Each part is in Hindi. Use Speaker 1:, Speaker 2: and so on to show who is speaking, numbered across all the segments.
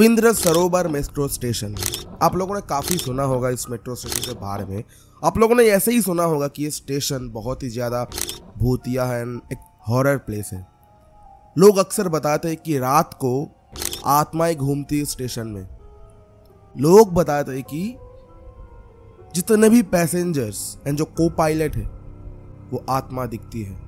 Speaker 1: रविंद्र सरोवर मेट्रो स्टेशन। आप लोगों ने काफ़ी सुना होगा इस मेट्रो स्टेशन के बारे में। आप लोगों ने ऐसे ही सुना होगा कि ये स्टेशन बहुत ही ज़्यादा भूतिया है, एक हॉरर प्लेस है। लोग अक्सर बताते हैं कि रात को आत्माएं घूमती है स्टेशन में। लोग बताते हैं कि जितने भी पैसेंजर्स एंड जो को पायलट है वो आत्मा दिखती है।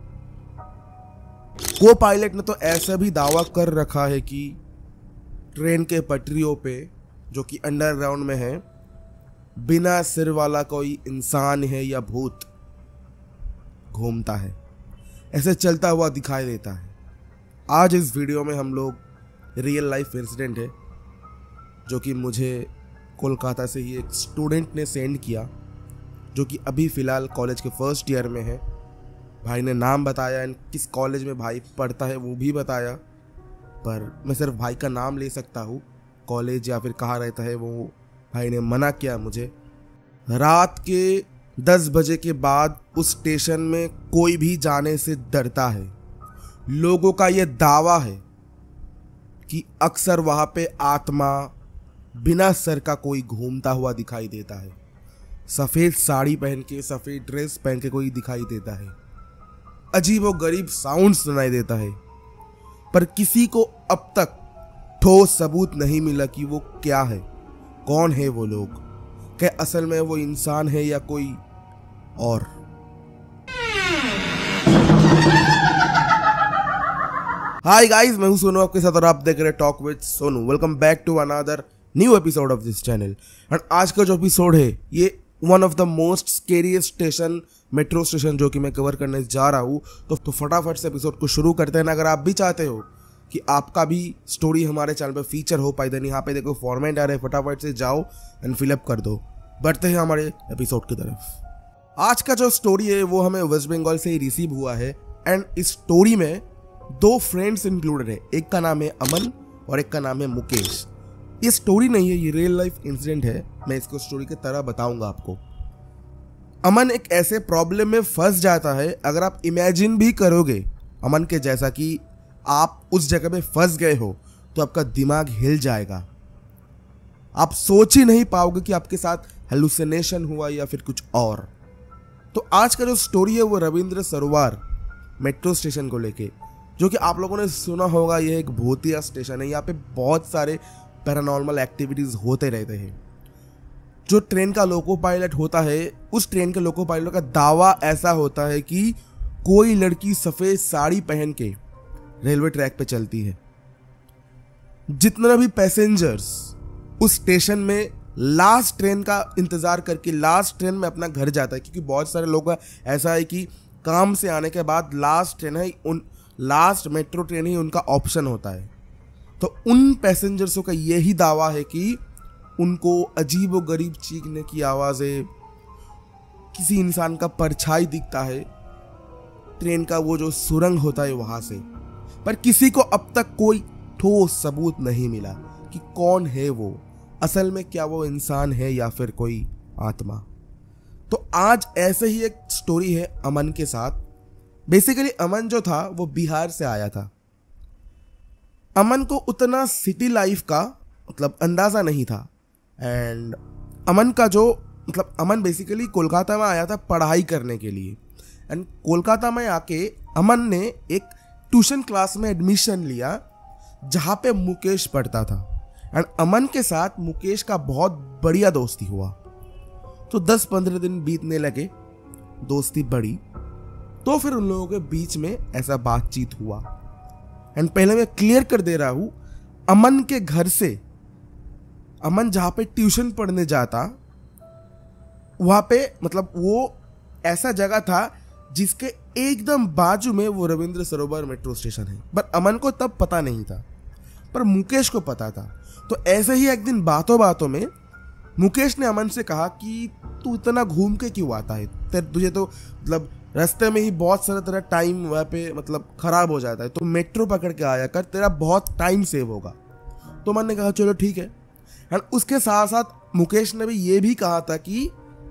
Speaker 1: को पायलट ने तो ऐसा भी दावा कर रखा है कि ट्रेन के पटरियों पे, जो कि अंडरग्राउंड में है, बिना सिर वाला कोई इंसान है या भूत घूमता है, ऐसे चलता हुआ दिखाई देता है। आज इस वीडियो में हम लोग रियल लाइफ इंसिडेंट है जो कि मुझे कोलकाता से ही एक स्टूडेंट ने सेंड किया, जो कि अभी फ़िलहाल कॉलेज के फर्स्ट ईयर में है। भाई ने नाम बताया एंड किस कॉलेज में भाई पढ़ता है वो भी बताया, पर मैं सिर्फ भाई का नाम ले सकता हूँ, कॉलेज या फिर कहाँ रहता है वो भाई ने मना किया मुझे। रात के 10 बजे के बाद उस स्टेशन में कोई भी जाने से डरता है। लोगों का ये दावा है कि अक्सर वहाँ पे आत्मा बिना सर का कोई घूमता हुआ दिखाई देता है। सफ़ेद साड़ी पहन के, सफ़ेद ड्रेस पहन के कोई दिखाई देता है। अजीब और गरीब साउंड सुनाई देता है, पर किसी को अब तक ठोस सबूत नहीं मिला कि वो क्या है, कौन है वो लोग, क्या असल में वो इंसान है या कोई और। हाय गाइस, मैं हूं सोनू आपके साथ और आप देख रहे हैं talk with Sonu. Welcome back to another new episode of this channel. And आज का जो एपिसोड है ये one of the most scariest station, metro station, जो कि मैं कवर करने जा रहा हूँ। तो फटाफट से एपिसोड को शुरू करते हैं। अगर आप भी चाहते हो कि आपका भी स्टोरी हमारे चैनल पे फीचर हो पाए, देन यहाँ पे देखो फॉर्मेट आ रहा है, फटाफट से जाओ एंड फिलअप कर दो। बढ़ते हैं हमारे एपिसोड की तरफ। आज का जो स्टोरी है वो हमें वेस्ट बंगाल से ही रिसीव हुआ है एंड इस स्टोरी में 2 फ्रेंड्स इंक्लूडेड है। एक का नाम है अमन और एक का नाम है मुकेश। ये स्टोरी नहीं है, ये रियल लाइफ इंसिडेंट है। मैं इसको स्टोरी की तरह बताऊंगा आपको। अमन एक ऐसे प्रॉब्लम में फंस जाता है, अगर आप इमेजिन भी करोगे अमन के जैसा कि आप उस जगह पे फंस गए हो तो आपका दिमाग हिल जाएगा। आप सोच ही नहीं पाओगे कि आपके साथ हेलुसिनेशन हुआ या फिर कुछ और। तो आज का जो स्टोरी है वो रविंद्र सरोवर मेट्रो स्टेशन को लेके, जो कि आप लोगों ने सुना होगा ये एक भूतिया स्टेशन है। यहाँ पे बहुत सारे पैरानॉर्मल एक्टिविटीज़ होते रहते हैं। जो ट्रेन का लोको पायलट होता है, उस ट्रेन के लोको पायलट का दावा ऐसा होता है कि कोई लड़की सफ़ेद साड़ी पहन के रेलवे ट्रैक पे चलती है। जितना भी पैसेंजर्स उस स्टेशन में लास्ट ट्रेन का इंतज़ार करके लास्ट ट्रेन में अपना घर जाता है, क्योंकि बहुत सारे लोग का ऐसा है कि काम से आने के बाद लास्ट ट्रेन है, लास्ट मेट्रो ट्रेन ही उनका ऑप्शन होता है। तो उन पैसेंजर्सों का यही दावा है कि उनको अजीब व गरीब चीखने की आवाज़ें, किसी इंसान का परछाई दिखता है ट्रेन का वो जो सुरंग होता है वहाँ से। पर किसी को अब तक कोई ठोस सबूत नहीं मिला कि कौन है वो, असल में क्या वो इंसान है या फिर कोई आत्मा। तो आज ऐसे ही एक स्टोरी है अमन के साथ। बेसिकली अमन जो था वो बिहार से आया था। अमन को उतना सिटी लाइफ का अंदाज़ा नहीं था एंड अमन का जो अमन बेसिकली कोलकाता में आया था पढ़ाई करने के लिए। एंड कोलकाता में आके अमन ने एक ट्यूशन क्लास में एडमिशन लिया जहाँ पे मुकेश पढ़ता था। एंड अमन के साथ मुकेश का बहुत बढ़िया दोस्ती हुआ। तो 10-15 दिन बीतने लगे, दोस्ती बढ़ी, तो फिर उन लोगों के बीच में ऐसा बातचीत हुआ। एंड पहले मैं क्लियर कर दे रहा हूँ, अमन के घर से, अमन जहाँ पे ट्यूशन पढ़ने जाता वहाँ पे वो ऐसा जगह था जिसके एकदम बाजू में वो रविंद्र सरोवर मेट्रो स्टेशन है। पर अमन को तब पता नहीं था, पर मुकेश को पता था। तो ऐसे ही एक दिन बातों बातों में मुकेश ने अमन से कहा कि तू इतना घूम के क्यों आता है, तुझे तो रास्ते में ही बहुत सारा तेरा टाइम वहाँ पे खराब हो जाता है, तो मेट्रो पकड़ के आया कर, तेरा बहुत टाइम सेव होगा। तो अमन ने कहा चलो ठीक है। एंड उसके साथ साथ मुकेश ने भी ये भी कहा था कि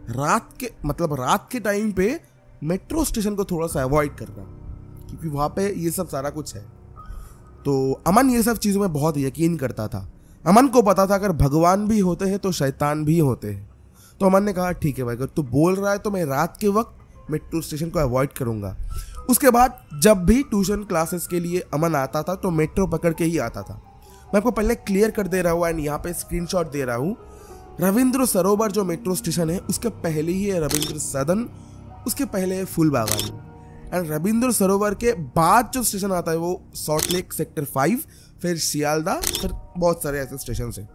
Speaker 1: रात के टाइम पे मेट्रो स्टेशन को थोड़ा सा अवॉइड करना, क्योंकि वहाँ पे ये सब सारा कुछ है। तो अमन ये सब चीज़ों में बहुत यकीन करता था। अमन को पता था अगर भगवान भी होते हैं तो शैतान भी होते हैं। तो अमन ने कहा ठीक है भाई, अगर तू बोल रहा है तो मैं रात के वक्त मेट्रो स्टेशन को अवॉइड करूंगा। उसके बाद जब भी ट्यूशन क्लासेस के लिए अमन आता था तो मेट्रो पकड़ के ही आता था। मैं आपको पहले क्लियर कर दे रहा हूँ एंड यहाँ पे स्क्रीनशॉट दे रहा हूँ। रविंद्र सरोवर जो मेट्रो स्टेशन है उसके पहले ही है रविंद्र सदन, उसके पहले है फूलबागान, एंड रविंद्र सरोवर के बाद जो स्टेशन आता है वो सॉल्ट लेक सेक्टर 5, फिर सियालदा, फिर बहुत सारे ऐसे स्टेशन है।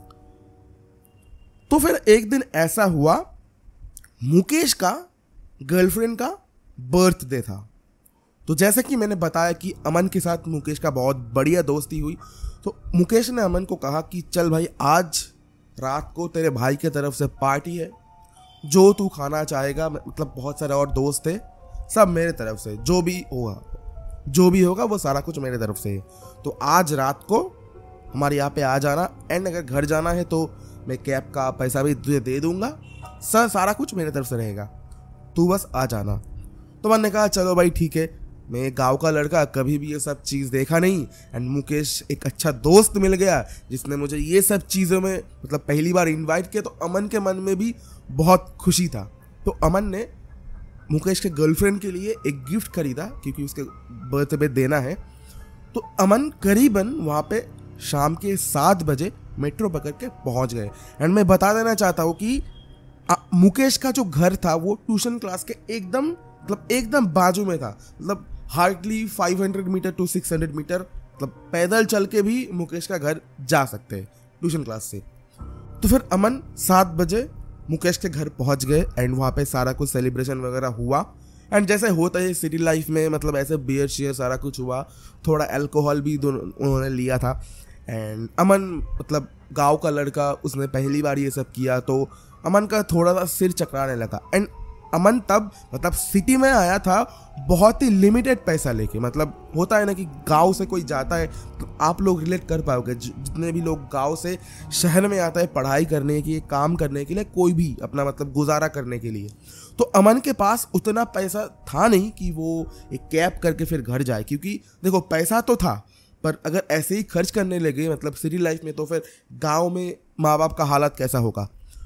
Speaker 1: तो फिर एक दिन ऐसा हुआ, मुकेश का गर्लफ्रेंड का बर्थडे था। तो जैसे कि मैंने बताया कि अमन के साथ मुकेश का बहुत बढ़िया दोस्ती हुई, तो मुकेश ने अमन को कहा कि चल भाई आज रात को तेरे भाई के तरफ से पार्टी है, जो तू खाना चाहेगा, मतलब बहुत सारे और दोस्त थे, सब मेरे तरफ से, जो भी होगा वो सारा कुछ मेरे तरफ से है। तो आज रात को हमारे यहाँ पे आ जाना, एंड अगर घर जाना है तो मैं कैब का पैसा भी तुझे दे दूंगा, सारा कुछ मेरे तरफ से रहेगा, तू बस आ जाना। तो मैंने कहा चलो भाई ठीक है, मैं गांव का लड़का, कभी भी ये सब चीज़ देखा नहीं, एंड मुकेश एक अच्छा दोस्त मिल गया जिसने मुझे ये सब चीज़ों में मतलब पहली बार इनवाइट किया। तो अमन के मन में भी बहुत खुशी था। तो अमन ने मुकेश के गर्लफ्रेंड के लिए एक गिफ्ट खरीदा क्योंकि उसके बर्थडे पे देना है। तो अमन करीबन वहाँ पे शाम के 7 बजे मेट्रो पकड़ के पहुँच गए। एंड मैं बता देना चाहता हूँ कि मुकेश का जो घर था वो ट्यूशन क्लास के एकदम बाजू में था, मतलब हार्डली 500 मीटर टू 600 मीटर, मतलब पैदल चल के भी मुकेश का घर जा सकते हैं ट्यूशन क्लास से। तो फिर अमन 7 बजे मुकेश के घर पहुंच गए एंड वहाँ पे सारा कुछ सेलिब्रेशन वगैरह हुआ। एंड जैसे होता है सिटी लाइफ में, मतलब ऐसे बियर शेयर सारा कुछ हुआ, थोड़ा अल्कोहल भी उन्होंने लिया था। एंड अमन मतलब गांव का लड़का, उसने पहली बार ये सब किया, तो अमन का थोड़ा सा सिर चकराने लगा। एंड अमन तब मतलब सिटी में आया था बहुत ही लिमिटेड पैसा लेके, मतलब होता है ना कि गांव से कोई जाता है तो आप लोग रिलेट कर पाओगे, जितने भी लोग गांव से शहर में आता है पढ़ाई करने के लिए, काम करने के लिए, कोई भी अपना मतलब गुजारा करने के लिए, तो अमन के पास उतना पैसा था नहीं कि वो एक कैब करके फिर घर जाए। क्योंकि देखो पैसा तो था, पर अगर ऐसे ही खर्च करने लगे मतलब सिटी लाइफ में, तो फिर गाँव में माँ बाप का हालत कैसा होगा।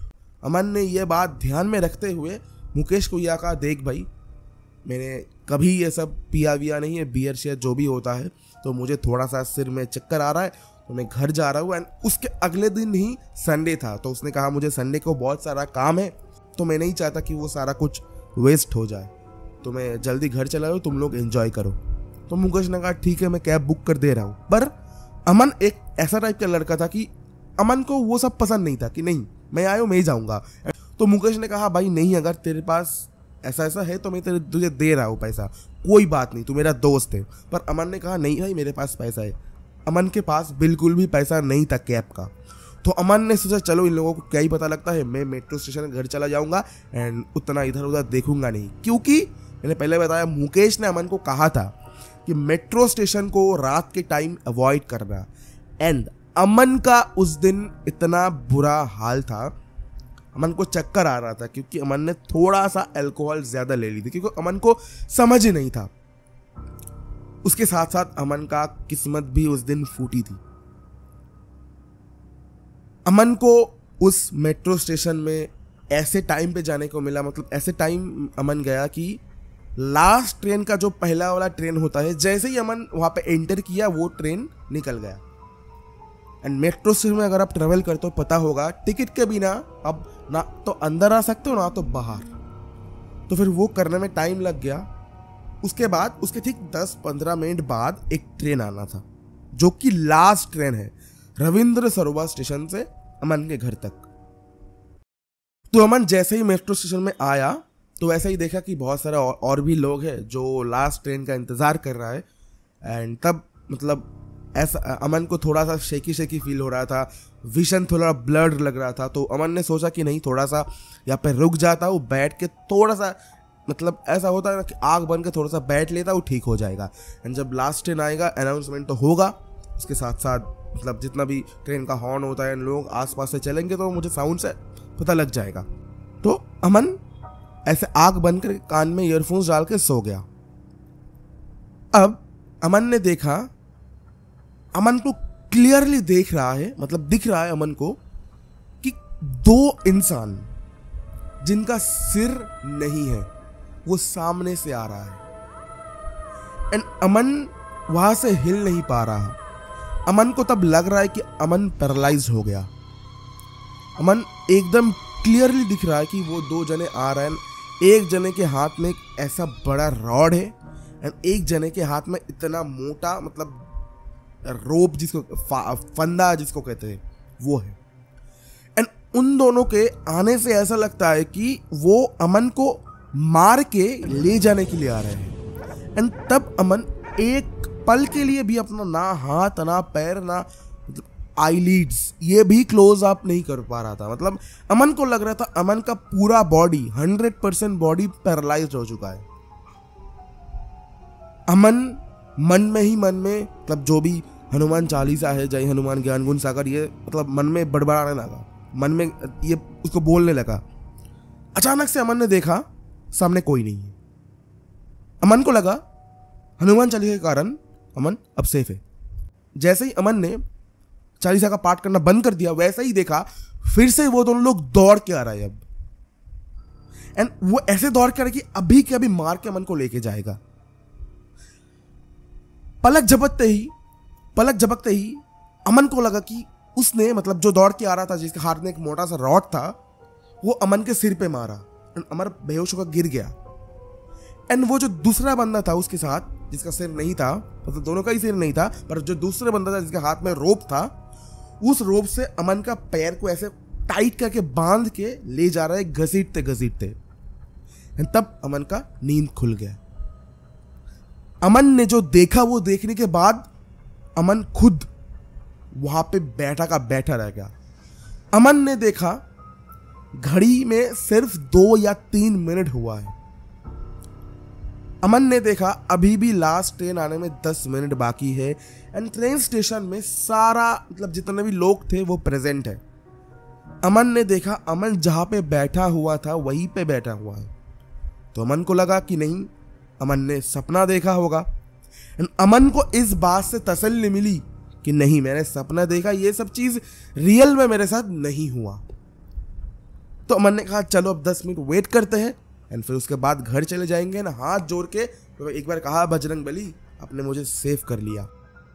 Speaker 1: अमन ने यह बात ध्यान में रखते हुए मुकेश को यह कहा, देख भाई मैंने कभी ये सब पिया विया नहीं है, बियर शेयर जो भी होता है, तो मुझे थोड़ा सा सिर में चक्कर आ रहा है, तो मैं घर जा रहा हूँ। एंड उसके अगले दिन ही संडे था, तो उसने कहा मुझे संडे को बहुत सारा काम है, तो मैं नहीं चाहता कि वो सारा कुछ वेस्ट हो जाए, तो मैं जल्दी घर चला जाऊँ, तुम लोग एंजॉय करो। तो मुकेश ने कहा ठीक है मैं कैब बुक कर दे रहा हूँ। पर अमन एक ऐसा टाइप का लड़का था कि अमन को वो सब पसंद नहीं था कि नहीं मैं आया हूँ मैं ही जाऊँगा। तो मुकेश ने कहा भाई नहीं, अगर तेरे पास ऐसा है तो मैं तुझे दे रहा हूँ पैसा, कोई बात नहीं, तू मेरा दोस्त है। पर अमन ने कहा नहीं भाई मेरे पास पैसा है। अमन के पास बिल्कुल भी पैसा नहीं था कैब का। तो अमन ने सोचा चलो इन लोगों को क्या ही पता लगता है, मैं मेट्रो स्टेशन घर चला जाऊँगा एंड उतना इधर उधर देखूंगा नहीं। क्योंकि मैंने पहले बताया मुकेश ने अमन को कहा था कि मेट्रो स्टेशन को रात के टाइम अवॉइड करना। एंड अमन का उस दिन इतना बुरा हाल था, अमन को चक्कर आ रहा था क्योंकि अमन ने थोड़ा सा अल्कोहल ज्यादा ले ली थी, क्योंकि अमन को समझ ही नहीं था। उसके साथ साथ अमन का किस्मत भी उस दिन फूटी थी। अमन को उस मेट्रो स्टेशन में ऐसे टाइम पे जाने को मिला, मतलब ऐसे टाइम अमन गया कि लास्ट ट्रेन का जो पहला वाला ट्रेन होता है, जैसे ही अमन वहां पे एंटर किया वो ट्रेन निकल गया। एंड मेट्रो स्टेशन में अगर आप ट्रेवल करते हो पता होगा टिकट के बिना अब ना तो अंदर आ सकते हो ना तो बाहर, तो फिर वो करने में टाइम लग गया। उसके बाद उसके ठीक 10-15 मिनट बाद एक ट्रेन आना था जो कि लास्ट ट्रेन है रविंद्र सरोवर स्टेशन से अमन के घर तक। तो अमन जैसे ही मेट्रो स्टेशन में आया तो वैसे ही देखा कि बहुत सारे और भी लोग हैं जो लास्ट ट्रेन का इंतजार कर रहा है। एंड तब मतलब ऐसा अमन को थोड़ा सा शेकी फील हो रहा था, विजन थोड़ा ब्लर्ड लग रहा था। तो अमन ने सोचा कि नहीं थोड़ा सा यहाँ पे रुक जाता हूँ, बैठ के थोड़ा सा, मतलब ऐसा होता है ना कि आग बन के थोड़ा सा बैठ लेता हूँ, ठीक हो जाएगा। एंड जब लास्ट ट्रेन आएगा अनाउंसमेंट तो होगा, उसके साथ साथ मतलब जितना भी ट्रेन का हॉर्न होता है लोग आसपास से चलेंगे तो मुझे साउंड से पता लग जाएगा। तो अमन ऐसे आग बंद कर कान में ईयरफोन्स डाल के सो गया। अब अमन ने देखा, अमन को क्लियरली देख रहा है, मतलब दिख रहा है अमन को कि दो इंसान जिनका सिर नहीं है वो सामने से आ रहा है। एंड अमन वहां से हिल नहीं पा रहा। अमन को तब लग रहा है कि अमन पैरालाइज्ड हो गया। अमन एकदम क्लियरली दिख रहा है कि वो दो जने आ रहे हैं। एक जने के हाथ में एक ऐसा बड़ा रॉड है एंड एक जने के हाथ में इतना मोटा, मतलब रोप जिसको फंदा जिसको कहते हैं वो है। एंड उन दोनों के आने से ऐसा लगता है कि वो अमन को मार के ले जाने के लिए आ रहे हैं। एंड तब अमन एक पल के लिए भी अपना ना हाथ ना पैर ना मतलब आईलिड्स ये भी क्लोज अप नहीं कर पा रहा था। मतलब अमन को लग रहा था अमन का पूरा बॉडी 100% बॉडी पैरालाइज्ड हो चुका है। अमन मन में मतलब जो भी हनुमान चालीसा है, जय हनुमान ज्ञान गुण सागर, ये मतलब मन में बड़बड़ाने लगा, मन में ये उसको बोलने लगा। अचानक से अमन ने देखा सामने कोई नहीं है। अमन को लगा हनुमान चालीसा के कारण अमन अब सेफ है। जैसे ही अमन ने चालीसा का पाठ करना बंद कर दिया वैसे ही देखा फिर से वो दोनों लोग दौड़ के आ रहा है अब। एंड वो ऐसे दौड़ के आ रहा है कि अभी के अभी मार के अमन को लेके जाएगा। पलक झपकते ही अमन को लगा कि उसने मतलब जो दौड़ के आ रहा था जिसके हाथ में एक मोटा सा रॉड था वो अमन के सिर पे मारा। एंड अमर बेहोश होकर गिर गया। एंड वो जो दूसरा बंदा था उसके साथ जिसका सिर नहीं था, मतलब दोनों का ही सिर नहीं था, पर जो दूसरा बंदा था जिसके हाथ में रोप था, उस रोप से अमन का पैर को ऐसे टाइट करके बांध के ले जा रहा है घसीटते। एंड तब अमन का नींद खुल गया। अमन ने जो देखा वो देखने के बाद अमन खुद वहां पे बैठा का बैठा रह गया। अमन ने देखा घड़ी में सिर्फ 2 या 3 मिनट हुआ है। अमन ने देखा अभी भी लास्ट ट्रेन आने में 10 मिनट बाकी है। एंड ट्रेन स्टेशन में सारा मतलब जितने भी लोग थे वो प्रेजेंट है। अमन ने देखा अमन जहां पे बैठा हुआ था वहीं पे बैठा हुआ है। तो अमन को लगा कि नहीं, अमन ने सपना देखा होगा। एंड अमन को इस बात से तसल्ली मिली कि नहीं, मैंने सपना देखा, ये सब चीज रियल में मेरे साथ नहीं हुआ। तो अमन ने कहा चलो अब 10 मिनट वेट करते हैं एंड फिर उसके बाद घर चले जाएंगे ना। हाथ जोड़ के तो एक बार कहा बजरंग बली आपने मुझे सेव कर लिया।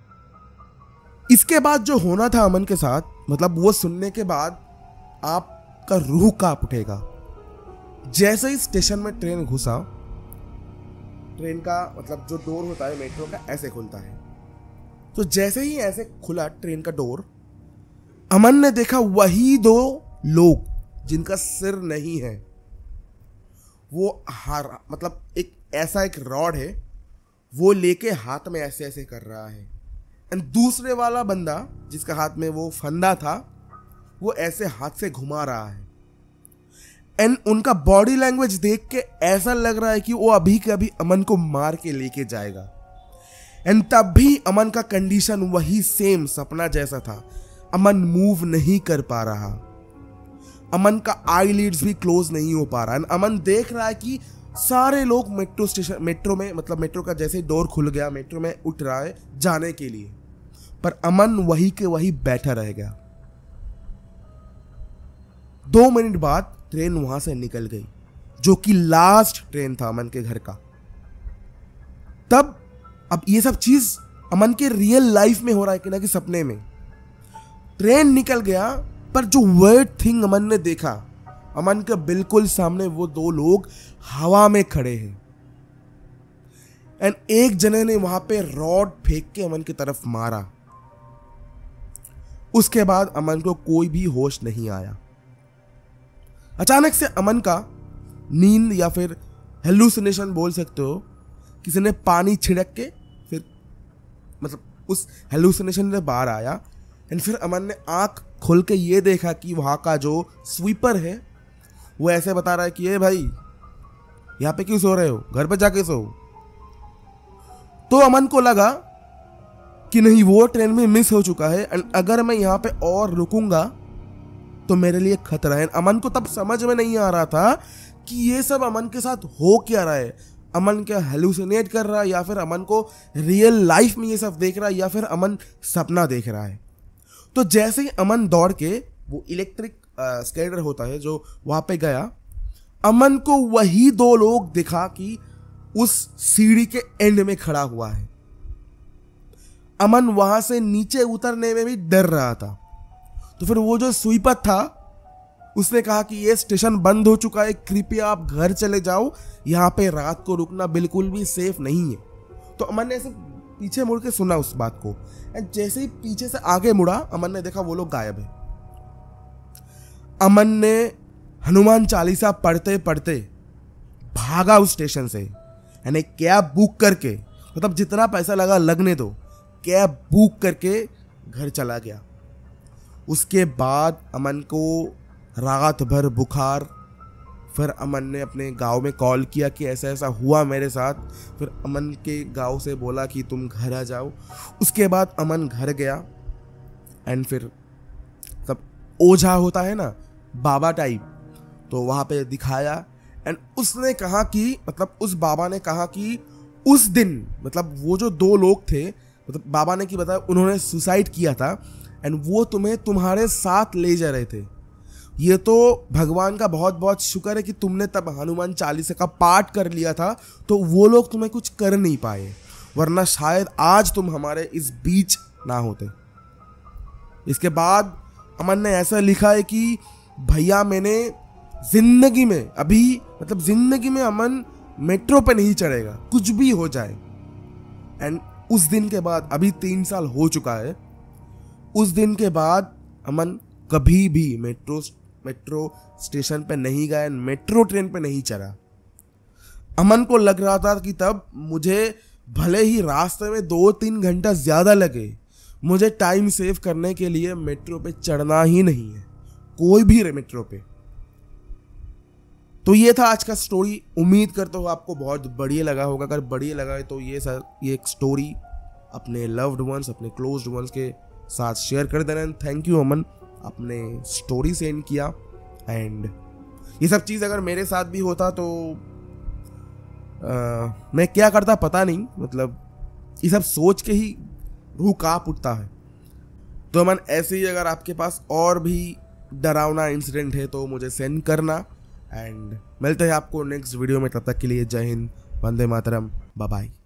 Speaker 1: इसके बाद जो होना था अमन के साथ, मतलब वो सुनने के बाद आपका रूह कांप उठेगा। जैसे ही स्टेशन में ट्रेन घुसा, ट्रेन का मतलब जो डोर होता है मेट्रो का ऐसे खुलता है, तो जैसे ही ऐसे खुला ट्रेन का डोर, अमन ने देखा वही 2 लोग जिनका सिर नहीं है, वो मतलब एक रॉड है वो लेके हाथ में ऐसे ऐसे कर रहा है। एंड दूसरे वाला बंदा जिसका हाथ में वो फंदा था वो ऐसे हाथ से घुमा रहा है। एंड उनका बॉडी लैंग्वेज देख के ऐसा लग रहा है कि वो अभी के अभी अमन को मार के लेके जाएगा। एंड तब भी अमन का कंडीशन वही सेम सपना जैसा था। अमन मूव नहीं कर पा रहा, अमन का आईलिड्स भी क्लोज नहीं हो पा रहा है। अमन देख रहा है कि सारे लोग मेट्रो में मतलब मेट्रो का जैसे डोर खुल गया, मेट्रो में उठ रहा है जाने के लिए, पर अमन वही के वही बैठा रह गया। 2 मिनट बाद ट्रेन वहां से निकल गई, जो कि लास्ट ट्रेन था अमन के घर का। तब अब ये सब चीज अमन के रियल लाइफ में हो रहा है कि ना कि सपने में। ट्रेन निकल गया, पर जो वर्ड थिंग अमन ने देखा, अमन के बिल्कुल सामने वो 2 लोग हवा में खड़े हैं। एंड एक जने ने वहां पे रॉड फेंक के अमन की तरफ मारा। उसके बाद अमन को कोई भी होश नहीं आया। अचानक से अमन का नींद या फिर हेलुसिनेशन बोल सकते हो, किसी ने पानी छिड़क के फिर मतलब उस हेलुसिनेशन से बाहर आया। एंड फिर अमन ने आंख खोल के ये देखा कि वहां का जो स्वीपर है वो ऐसे बता रहा है कि ये भाई यहाँ पे क्यों सो रहे हो, घर पे जाके सो। तो अमन को लगा कि नहीं, वो ट्रेन में मिस हो चुका है एंड अगर मैं यहाँ पे और रुकूंगा तो मेरे लिए खतरा है। अमन को तब समझ में नहीं आ रहा था कि ये सब अमन के साथ हो क्या रहा है। अमन क्या हेलुसिनेट कर रहा है या फिर अमन को रियल लाइफ में ये सब देख रहा है या फिर अमन सपना देख रहा है। तो जैसे ही अमन दौड़ के वो इलेक्ट्रिक स्कैनर होता है जो वहां पे गया, अमन को वही दो लोग दिखा कि उस सीढ़ी के एंड में खड़ा हुआ है। अमन वहां से नीचे उतरने में भी डर रहा था। तो फिर वो जो स्वीपर था उसने कहा कि ये स्टेशन बंद हो चुका है, कृपया आप घर चले जाओ, यहाँ पे रात को रुकना बिल्कुल भी सेफ नहीं है। तो अमन ने ऐसे पीछे मुड़ के सुना उस बात को, एंड जैसे ही पीछे से आगे मुड़ा, अमन ने देखा वो लोग गायब है। अमन ने हनुमान चालीसा पढ़ते पढ़ते भागा उस स्टेशन से, यानी कैब बुक करके, मतलब जितना पैसा लगा लगने दो, कैब बुक करके घर चला गया। उसके बाद अमन को रात भर बुखार। फिर अमन ने अपने गांव में कॉल किया कि ऐसा ऐसा हुआ मेरे साथ। फिर अमन के गांव से बोला कि तुम घर आ जाओ। उसके बाद अमन घर गया, एंड फिर तब ओझा होता है ना, बाबा टाइप, तो वहाँ पे दिखाया। एंड उसने कहा कि, मतलब उस बाबा ने कहा कि उस दिन, मतलब वो जो दो लोग थे, मतलब बाबा ने कि बताया उन्होंने सुसाइड किया था, एंड वो तुम्हें तुम्हारे साथ ले जा रहे थे। ये तो भगवान का बहुत बहुत शुक्र है कि तुमने तब हनुमान चालीसा का पाठ कर लिया था, तो वो लोग तुम्हें कुछ कर नहीं पाए, वरना शायद आज तुम हमारे इस बीच ना होते। इसके बाद अमन ने ऐसा लिखा है कि भैया मैंने जिंदगी में, अभी मतलब जिंदगी में अमन मेट्रो पे नहीं चढ़ेगा, कुछ भी हो जाए। एंड उस दिन के बाद, अभी 3 साल हो चुका है, उस दिन के बाद अमन कभी भी मेट्रो स्टेशन पे नहीं गया, मेट्रो ट्रेन पे नहीं चढ़ा। अमन को लग रहा था कि तब मुझे भले ही रास्ते में 2-3 घंटा ज्यादा लगे, मुझे टाइम सेव करने के लिए मेट्रो पे चढ़ना ही नहीं है, कोई भी मेट्रो पे। तो ये था आज का स्टोरी। उम्मीद करता हूँ आपको बहुत बढ़िया लगा होगा। अगर बढ़िया लगा है तो ये एक स्टोरी अपने लव्ड वंस, अपने क्लोज्ड वंस के साथ शेयर कर देना। थैंक यू अमन, अपने स्टोरी सेंड किया। एंड ये सब चीज़ अगर मेरे साथ भी होता तो मैं क्या करता पता नहीं, मतलब ये सब सोच के ही रूह कांप उठता है। तो अमन, ऐसे ही अगर आपके पास और भी डरावना इंसिडेंट है तो मुझे सेंड करना। एंड मिलते हैं आपको नेक्स्ट वीडियो में, तब तक के लिए जय हिंद, वंदे मातरम, बाय बाय।